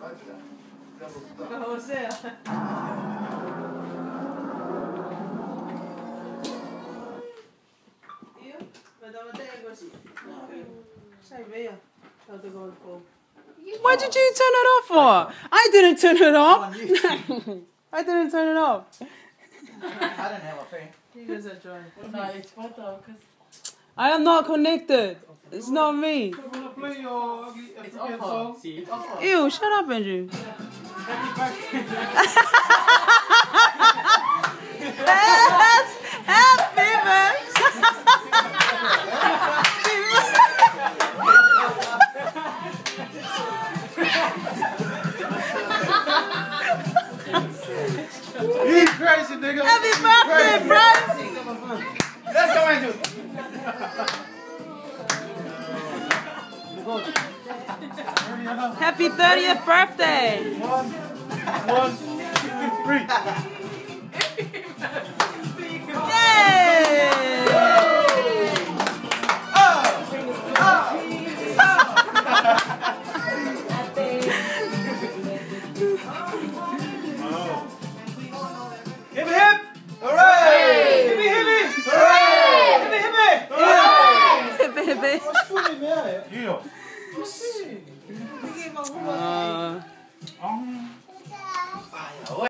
Você. Why did you turn it off for? I didn't turn it off. I didn't turn it off. I didn't have a fan. You guys are joining. No, it's photo because I am not connected. It's not me. You wanna play your ugly African song? it's off. Ew, shut up, Andrew. Happy You crazy, nigga. Happy birthday, bro. Let's go, Andrew. Happy 30th birthday. 1, 2, 3. Hip hip! Hooray! Hippie hippie! Hooray! Hippie hippie! Hippie, hippie. Yeah. Uh,